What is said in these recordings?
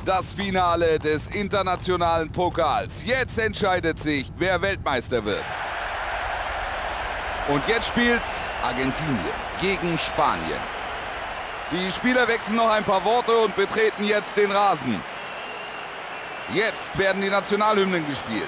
Das Finale des internationalen Pokals. Jetzt entscheidet sich, wer Weltmeister wird. Und jetzt spielt Argentinien gegen Spanien. Die Spieler wechseln noch ein paar Worte und betreten jetzt den Rasen. Jetzt werden die Nationalhymnen gespielt.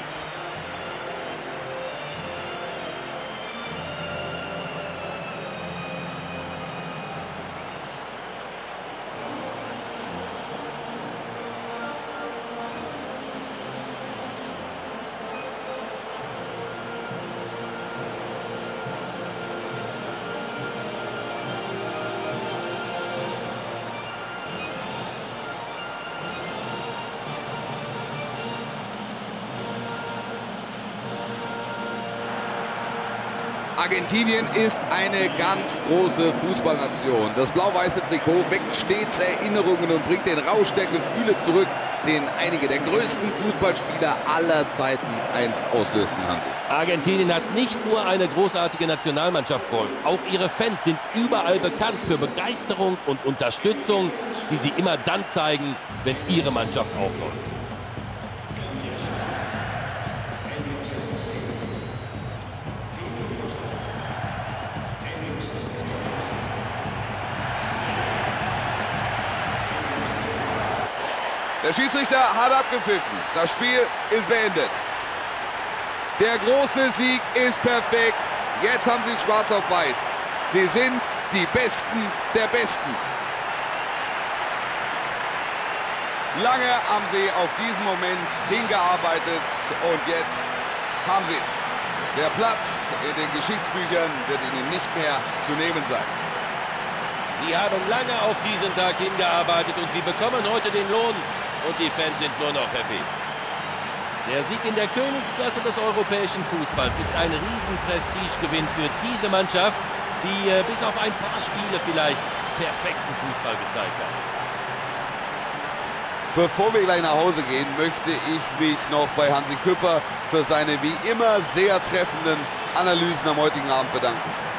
Argentinien ist eine ganz große Fußballnation. Das blau-weiße Trikot weckt stets Erinnerungen und bringt den Rausch der Gefühle zurück, den einige der größten Fußballspieler aller Zeiten einst auslösten, Hansi. Argentinien hat nicht nur eine großartige Nationalmannschaft, Wolf. Auch ihre Fans sind überall bekannt für Begeisterung und Unterstützung, die sie immer dann zeigen, wenn ihre Mannschaft aufläuft. Der Schiedsrichter hat abgepfiffen. Das Spiel ist beendet. Der große Sieg ist perfekt. Jetzt haben sie es schwarz auf weiß. Sie sind die Besten der Besten. Lange haben sie auf diesen Moment hingearbeitet und jetzt haben sie es. Der Platz in den Geschichtsbüchern wird ihnen nicht mehr zu nehmen sein. Sie haben lange auf diesen Tag hingearbeitet und sie bekommen heute den Lohn. Und die Fans sind nur noch happy. Der Sieg in der Königsklasse des europäischen Fußballs ist ein Riesenprestigegewinn für diese Mannschaft, die bis auf ein paar Spiele vielleicht perfekten Fußball gezeigt hat. Bevor wir gleich nach Hause gehen, möchte ich mich noch bei Hansi Küpper für seine wie immer sehr treffenden Analysen am heutigen Abend bedanken.